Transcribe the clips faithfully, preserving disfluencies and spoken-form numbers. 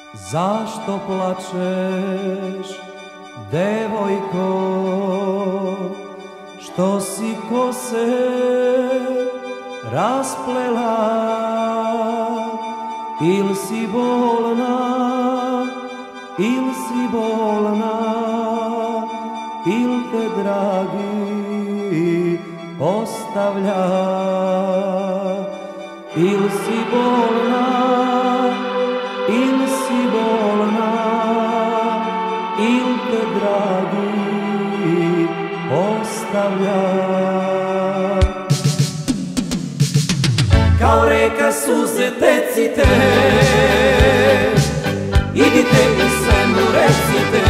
Zašto plačeš, devojko, što si kose rasplela? Il si bolna, il si bolna, il te dragi ostavlja? Il si bolna, il si bolna, il te dragi ostavlja. Kao reka suze tecite, idite i sve mu recite.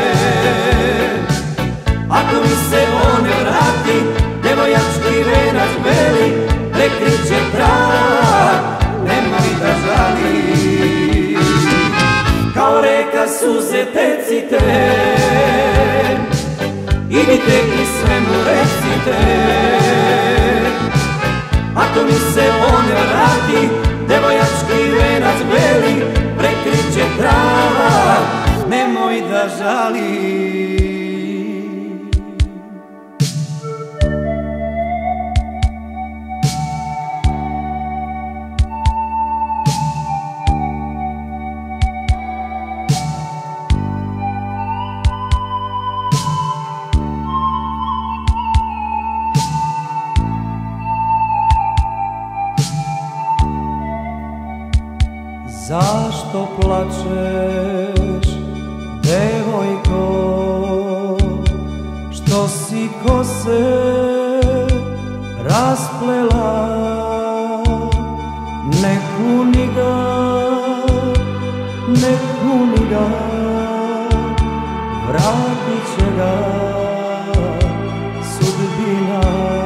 Ako mi se on ne vrati, devojački venac beli, prekriće trag, nemoj da žali. Kao reka suze tecite, idite i sve mu recite. Ako mi se on ne vrati, devojački venac beli, prekriće trag, nemoj da žali. Zašto plačeš, devojko, što si kose rasplela? Ne kuni ga, ne kuni ga, vratit će ga sudbina.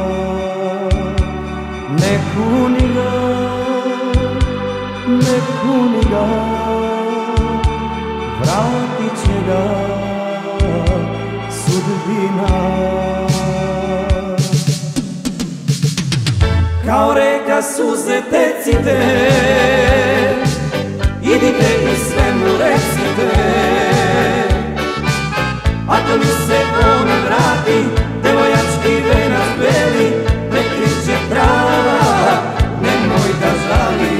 Ne kuni ga, ne kuni ga, vratit će ga sudbina. Kao reka suze tecite, idite i sve mu recite. Ako mi se on ne vrati, devojački venac beli, prekriće trag, nemoj da žali.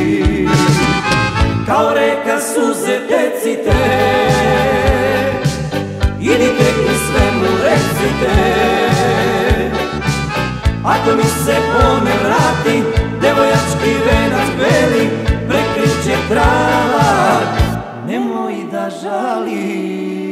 Kao reka suze tecite, idite i sve mu recite. Ako mi se on ne vrati, devojački venac beli, prekriće trag, nemoj da žali.